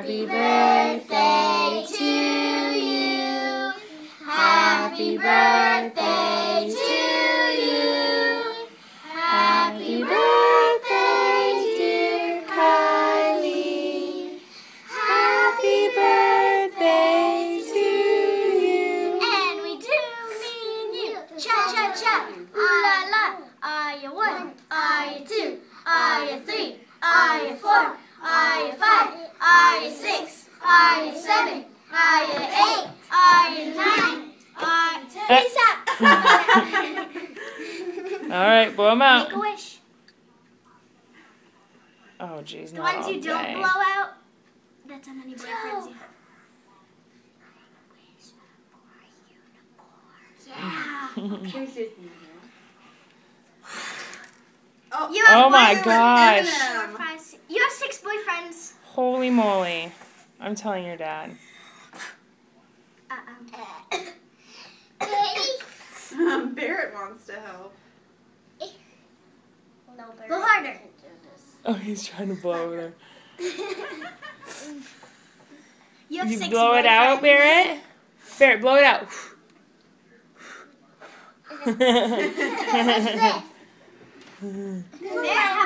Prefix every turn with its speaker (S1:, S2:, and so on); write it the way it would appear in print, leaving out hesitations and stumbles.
S1: Happy birthday to you. Happy birthday to you. Happy birthday, dear Kyley. Happy birthday to you.
S2: And we do mean you. Cha cha cha. Ooh la la. Are you 1? Are you 2? Are you 3? Are you 4? Are you 5? Are you 6? Are you 7? Are you 8? Are you 9? Are you 10?
S1: All right, blow them out.
S2: Make a wish.
S1: Oh, geez,
S2: The
S1: not
S2: ones
S1: all
S2: you
S1: day.
S2: don't blow out, that's how many boyfriends you have. Yeah. You have
S1: Oh my
S2: one,
S1: gosh.
S2: 4, 5, 6. You have 6 boyfriends.
S1: Holy moly. I'm telling your dad.
S3: Barrett wants to help.
S2: No, blow harder.
S1: Oh, he's trying to blow over there.
S2: You have
S1: You
S2: 6
S1: blow it out,
S2: boyfriends.
S1: Barrett? Barrett, blow it out.
S2: What's this? Barrett,